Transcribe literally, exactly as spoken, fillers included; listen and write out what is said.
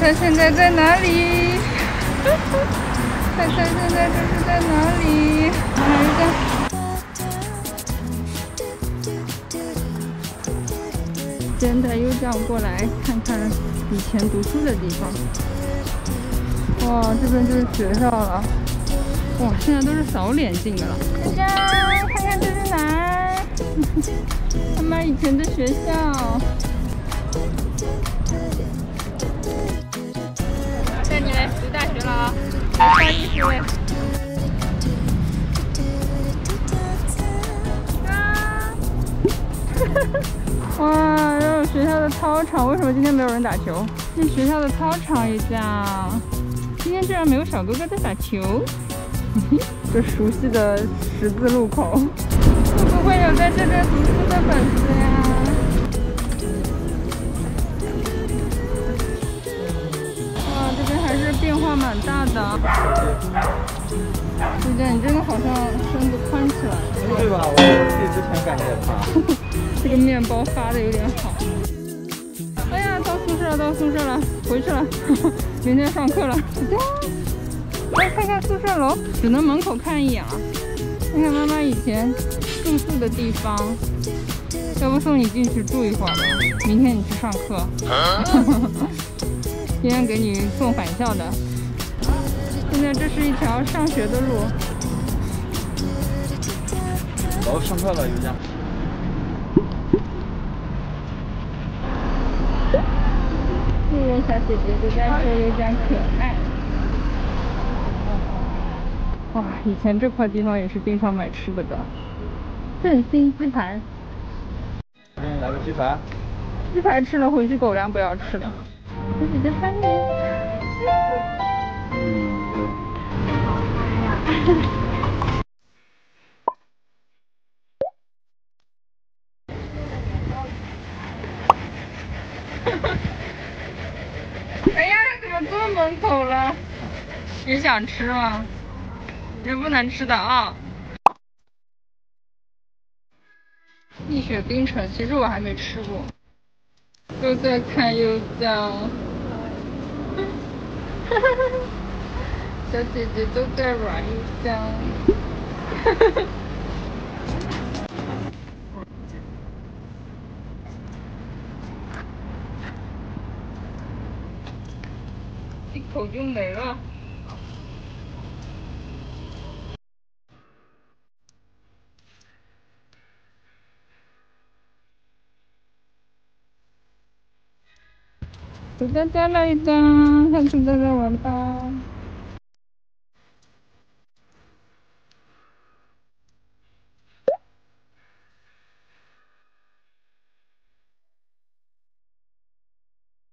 猜现在在哪里？猜猜现在这是在哪里？哪一个？现在又叫我过来看看以前读书的地方。哇，这边就是学校了。哇，现在都是扫脸进的了。呀，看看这是哪？他妈以前的学校。带你来读大学了啊！穿衣服。啊！哇，这是学校的操场，为什么今天没有人打球？那学校的操场也这样。今天居然没有小哥哥在打球。这熟悉的十字路口，会不会有在这边读书的粉丝呀？哇，这边还是变化蛮大的。杜佳，你真的好像身子宽起来了。 对吧？我比之前感觉也胖。 这个面包发的有点好。哎呀，到宿舍了，到宿舍了，回去了。明天上课了。来看看宿舍楼，只能门口看一眼了。看看妈妈以前住宿的地方，要不送你进去住一会儿吧？明天你去上课。今天给你送返校的。现在这是一条上学的路。 走，上课了，有家。 这位小姐姐都在说有点可爱。哇，以前这块地方也是经常买吃的的。振兴鸡排。 给你来个鸡排。 鸡排吃了回去狗粮不要吃了。小姐姐翻脸。哎呀，怎么坐门口了？你想吃吗？这不能吃的啊！蜜雪冰城，其实我还没吃过。都在看优酱。小姐姐都在玩优酱。一口就没了。给大家来一张，下次再来玩吧。